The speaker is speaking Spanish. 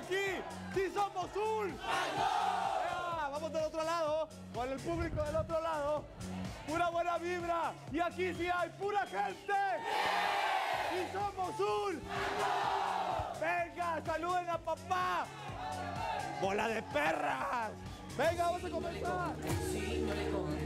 aquí sí somos un... Vamos del otro lado, con el público del otro lado. Pura buena vibra. Y aquí sí hay pura gente. ¡Y somos un... ¡Venga, saluden a papá! ¡Bola de perras! ¡Venga, vamos a comenzar!